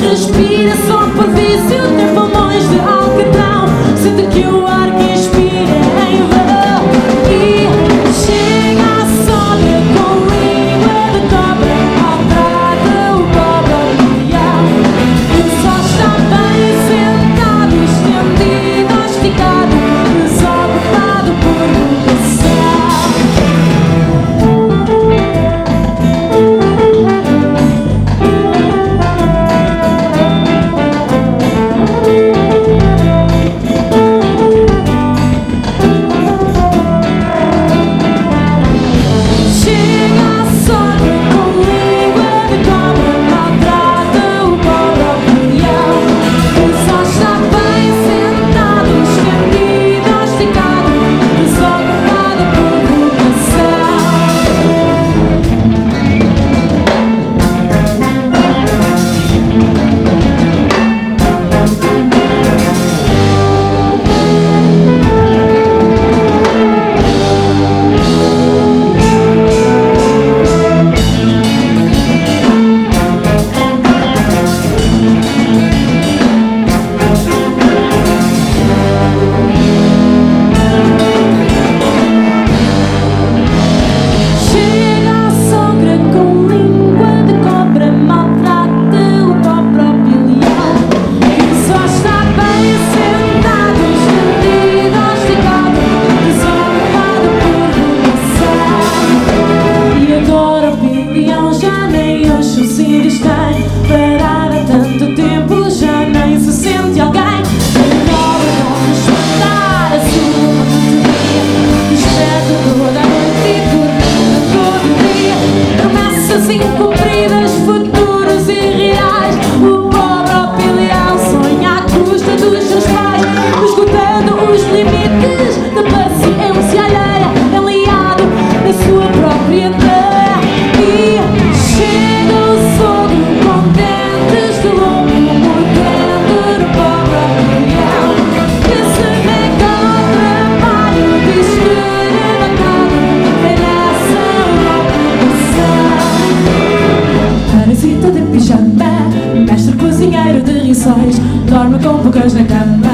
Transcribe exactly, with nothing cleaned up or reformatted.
respira só por vício, tem pulmões de alcatrão. Sente que o ar que inspira é em vão. E chega à sogra com língua de cobra, maltrata o pobre leão, que só está bem sentado, estendido, esticado, desocupado por vocação. Incumpridas, futuros e reais. O pobre opilião sonha à custa dos seus pais, esgotando os limites da paciência alheia, aliado na sua própria terra. E chega o sogro com dentes de lobo, mordendo no pobre opilião, que se nega ao trabalho, diz que é bacana, é nessa ocupação. Parasita de pijama, mestre cozinheiro de rissóis, dorme com bocas na cama.